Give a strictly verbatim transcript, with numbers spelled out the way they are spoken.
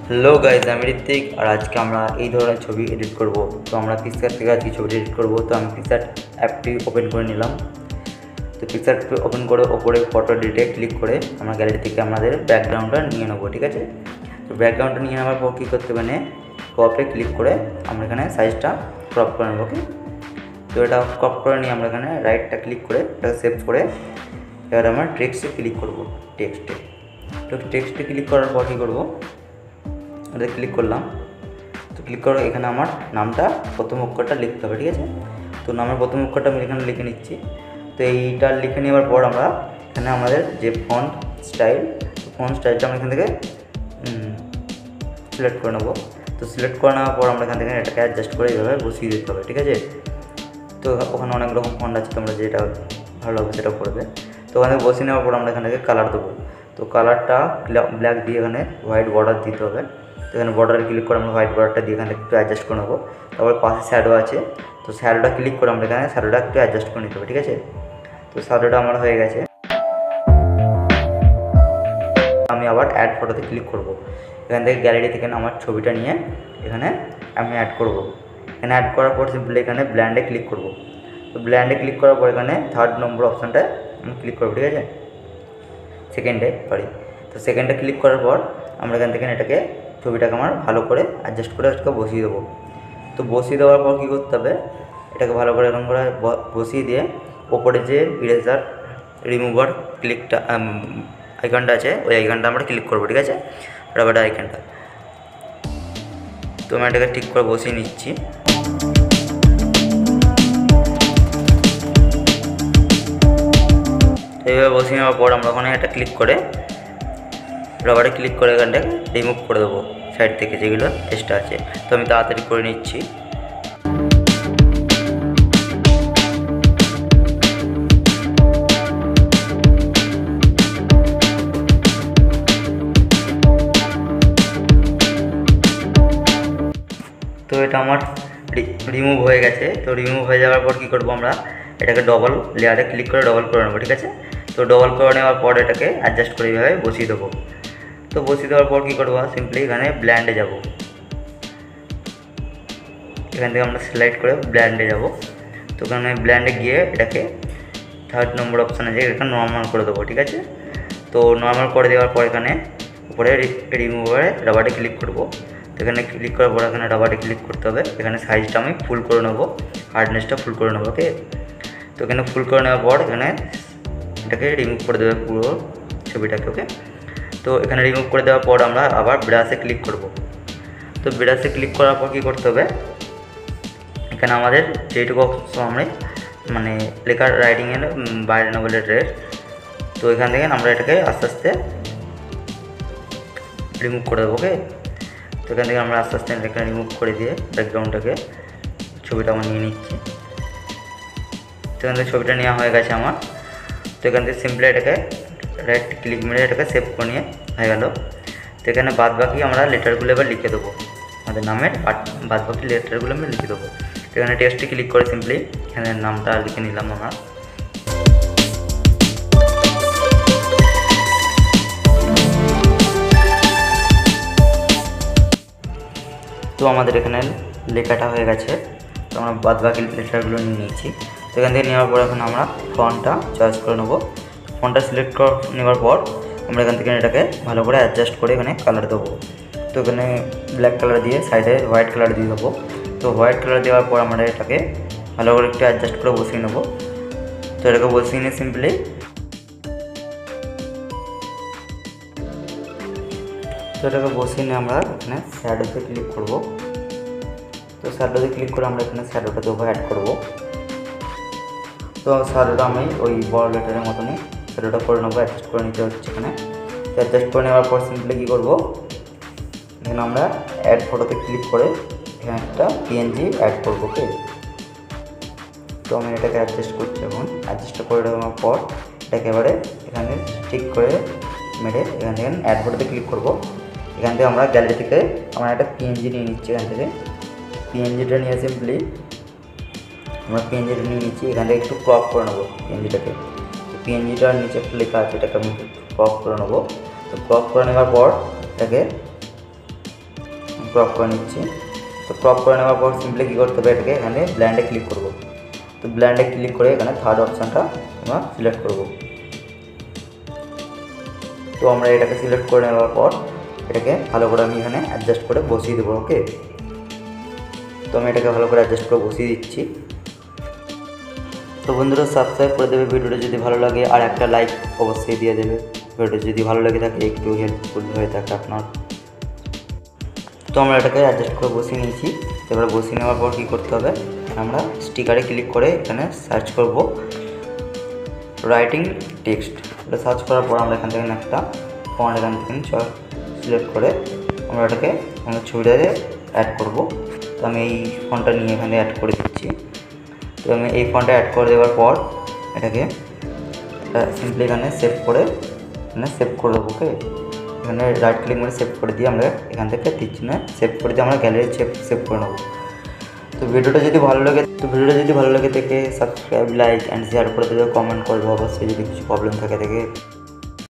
Hello guys, আমি ঋত্বিক। আর আজকে আমরা এই ধরনের ছবি এডিট করব। তো আমরা পিকচার থেকে আজকে ছবি এডিট করব। তো আমি পিকচার অ্যাপটি ওপেন করে নিলাম। তো পিকচার ওপেন করে ওপরে ফটো এডিটে ক্লিক করে আমরা গ্যালারি থেকে আমাদের ব্যাকগ্রাউন্ডটা নিয়ে নেবো, ঠিক আছে। তো ব্যাকগ্রাউন্ডটা নিয়ে নেওয়ার পর কী করতে হবে, ক্রপে ক্লিক করে আমরা এখানে সাইজটা ক্রপ করে নেবো। ওকে, তো এটা ক্রপ করে নিয়ে আমরা এখানে রাইটটা ক্লিক করে এটাকে সেভ করে এবার আমরা টেক্সটে ক্লিক করব। টেক্সটে তো টেক্সটে ক্লিক করার পর কী করবো, এটা ক্লিক করলাম। তো ক্লিক করে এখানে আমার নামটা প্রথম অক্ষরটা লিখতে হবে, ঠিক আছে। তো নামের প্রথম অক্ষরটা আমি এখানে লিখে নিচ্ছি। তো এইটা লিখে নেওয়ার পর আমরা এখানে আমাদের যে ফন্ট স্টাইল, ফন্ট স্টাইলটা আমরা এখান থেকে সিলেক্ট করে নেবো। তো সিলেক্ট করে নেওয়ার পর আমরা এখান থেকে এটাকে অ্যাডজাস্ট করে এইভাবে বসিয়ে দিতে হবে, ঠিক আছে। তো ওখানে অনেক রকম ফন্ট আছে, তোমরা যেটা ভালো লাগবে সেটা করবে। তো ওখানে বসিয়ে নেওয়ার পর আমরা এখান থেকে কালার দেবো। তো কালারটা ব্ল্যাক দিয়ে এখানে হোয়াইট বর্ডার দিতে হবে। তো এখানে বর্ডারে ক্লিক করে আমরা হোয়াইট বর্ডারটা দিয়ে এখানে একটু অ্যাডজাস্ট করে নেবো। তারপর পাশে শ্যাডো আছে, তো শ্যাডোটা ক্লিক করে আমরা এখানে শ্যাডোটা একটু অ্যাডজাস্ট করে নিতে হবে, ঠিক আছে। তো শ্যাডোটা আমার হয়ে গেছে। আমি আবার অ্যাড ফটোতে ক্লিক করব। এখান থেকে গ্যালারি থেকে আমার ছবিটা নিয়ে এখানে আমি অ্যাড করব। এখানে অ্যাড করার পর সিম্পলি এখানে ব্ল্যান্ডে ক্লিক করব। তো ব্ল্যান্ডে ক্লিক করার পর এখানে থার্ড নম্বর অপশানটায় আমি ক্লিক করবো, ঠিক আছে। সেকেন্ডে সরি তো সেকেন্ডে ক্লিক করার পর আমরা এখান থেকে এটাকে ছবিটাকে আমার ভালো করে অ্যাডজাস্ট করে আজকে বসিয়ে দেবো। তো বসিয়ে দেওয়ার পর কী করতে হবে, এটাকে ভালো করে এরকম করে বসিয়ে দিয়ে ওপরে যে ইরেজার রিমুভার ক্লিকটা আইকনটা আছে, ওই আইকনটা আমরা ক্লিক করবো, ঠিক আছে, রাবারের আইকনটা। তো আমি এটাকে ঠিক করে বসিয়ে নিচ্ছি। এইভাবে বসিয়ে নেওয়ার পর আমরা ওখানে এটা ক্লিক করে রাবারে ক্লিক করে এখানটাকে রিমুভ করে দেবো সাইড থেকে যেগুলো এক্সট্রা আছে। তো আমি তাড়াতাড়ি করে নিচ্ছি। তো এটা আমার রিমুভ হয়ে গেছে। তো রিমুভ হয়ে যাওয়ার পর কী করবো, আমরা এটাকে ডবল লেয়ারে ক্লিক করে ডবল করে নেবো, ঠিক আছে। তো ডবল করে নেওয়ার পর এটাকে অ্যাডজাস্ট করে এইভাবে বসিয়ে দেবো। তো বসিয়ে দেওয়ার পর কী করবো, সিম্পলি এখানে ব্ল্যান্ডে যাব। এখান থেকে আমরা সিলেক্ট করে ব্ল্যান্ডে যাব। তো এখানে ব্ল্যান্ডে গিয়ে এটাকে থার্ড নম্বর অপশানে যে এখানে নর্মাল করে দেবো, ঠিক আছে। তো নর্মাল করে দেওয়ার পর এখানে উপরে রিমুভারে রাবারে ক্লিক করবো। তো এখানে ক্লিক করার পর এখানে রাবারে ক্লিক করতে হবে। এখানে সাইজটা আমি ফুল করে নেবো, হার্ডনেসটা ফুল করে নেবো, ওকে। তো এখানে ফুল করে নেওয়ার পর এখানে এটাকে রিমুভ করে দেবে পুরো ছবিটাকে, ওকে। তো এখানে রিমুভ করে দেওয়ার পর আমরা আবার ব্রাশে ক্লিক করব। তো ব্রাশে ক্লিক করার পর কী করতে হবে, এখানে আমাদের যেটুকু আমরা মানে লেখার রাইটিংয়ের বাইরে নেবো লেটারের, তো এখান থেকে আমরা এটাকে আস্তে আস্তে রিমুভ করে দেবো, ওকে। তো এখান থেকে আমরা আস্তে আস্তে এটাকে রিমুভ করে দিয়ে ব্যাকগ্রাউন্ডটাকে ছবিটা আমরা নিয়ে নিচ্ছি। তো এখান থেকে ছবিটা নেওয়া হয়ে গেছে আমার। তো এখান থেকে সিম্পলি এটাকে রাইট ক্লিক মেরে এটাকে সেভ করে নিয়ে হয়ে গেল। তো এখানে বাদ বাকি আমরা লেটারগুলো এবার লিখে দেবো, আমাদের নামের বাদ বাকি লেটারগুলো আমরা লিখে দেবো। এখানে টেক্সটে ক্লিক করে সিম্পলি এখানে নামটা লিখে নিলাম আমরা। তো আমাদের এখানে লেখাটা হয়ে গেছে। তো আমরা বাদ বাকি লেটারগুলো নিয়ে নিচ্ছি। তো এখান থেকে নেওয়ার পর এখন আমরা ফন্টটা চয়েস করে নেবো। ফন্টটা সিলেক্ট করে নেওয়ার পর আমরা এখান থেকে এটাকে ভালো করে অ্যাডজাস্ট করে এখানে কালার দেবো। তো এখানে ব্ল্যাক কালার দিয়ে সাইডে হোয়াইট কালার দিয়ে দেবো। তো হোয়াইট কালার দেওয়ার পর আমরা এটাকে ভালো করে একটু অ্যাডজাস্ট করে বসিয়ে নেবো। তো এটাকে বসিয়ে নিয়ে সিম্পলি তো এটাকে বসিয়ে নিয়ে আমরা এখানে শ্যাডোতে ক্লিক করব। তো শ্যাডোতে ক্লিক করে আমরা এখানে শ্যাডোটা দেবো, অ্যাড করবো। তো শ্যাডোটা আমি ওই বড় লেটারের মতনই শ্যাডোটা করে নেবো, অ্যাডজাস্ট করে নিতে হচ্ছে এখানে। তো অ্যাডজাস্ট করে নেওয়ার পর সিম্পলি কী করবো, এখানে আমরা অ্যাড ফটোতে ক্লিক করে এখানে একটা পিএনজি অ্যাড করবো, ওকে। তো আমি এটাকে অ্যাডজাস্ট করছি। এখন অ্যাডজাস্ট করে দেওয়ার পর এটাকে এবারে এখানে ঠিক করে মেরে এখান থেকে অ্যাড ফটোতে ক্লিক করবো। এখান থেকে আমরা গ্যালারি থেকে আমরা একটা পিএনজি নিয়ে নিচ্ছি। এখান থেকে পিএনজিটা নিয়ে সিম্পলি আমরা পিএনজিটা নিয়ে নিচ্ছি। এখান থেকে একটু ক্রপ করে নেবো পিএনজিটাকে। তো পিএনজিটার নিচে একটা লেখা আছে, এটাকে আমি ক্রপ করে নেবো। তো ক্রপ করে নেওয়ার পর এটাকে ক্রপ করে নিচ্ছি। তো ক্রপ করে নেওয়ার পর সিম্পলি কী করতে হবে, এটাকে এখানে ব্ল্যান্ডে ক্লিক করব। তো ব্ল্যান্ডে ক্লিক করে এখানে থার্ড অপশানটা আমরা সিলেক্ট করব। তো আমরা এটাকে সিলেক্ট করে নেওয়ার পর এটাকে ভালো করে আমি এখানে অ্যাডজাস্ট করে বসিয়ে দেবো। ওকে, তো আমি এটাকে ভালো করে অ্যাডজাস্ট করে বসিয়ে দিচ্ছি। তো বন্ধুরা সাবস্ক্রাইব করে দেবে ভিডিওটা যদি ভালো লাগে, আর একটা লাইক অবশ্যই দিয়ে দেবে ভিডিওটা যদি ভালো লাগে থাকে, একটু হেল্পফুল হয়ে থাকে আপনার। তো আমরা এটাকে অ্যাডজাস্ট করে বসিয়ে নিয়েছি। এবারে বসিয়ে নেওয়ার পর কী করতে হবে, আমরা স্টিকারে ক্লিক করে এখানে সার্চ করব রাইটিং টেক্সট। এটা সার্চ করার পর আমরা এখান থেকে একটা ফন্ট এখান থেকে সিলেক্ট করে আমরা এটাকে আমাদের ছবিটাতে অ্যাড করব। তো আমি এই ফন্টটা নিয়ে এখানে অ্যাড করে দিচ্ছি। তো আমি এই ফন্টটা অ্যাড করে দেওয়ার পর এটাকে সিম্পলি এখানে সেভ করে এখানে সেভ করে দেবো। ওকে, এখানে রাইট ক্লিক করে সেভ করে দিয়ে আমরা এখান থেকে টিচিনে সেভ করে দিয়ে আমরা গ্যালারি সেভ সেভ করে নেবো। তো ভিডিওটা যদি ভালো লাগে তো ভিডিওটা যদি ভালো লাগে থেকে সাবস্ক্রাইব, লাইক অ্যান্ড শেয়ার করে দেবে, কমেন্ট করবে অবশ্যই যদি কিছু প্রবলেম থাকে থেকে।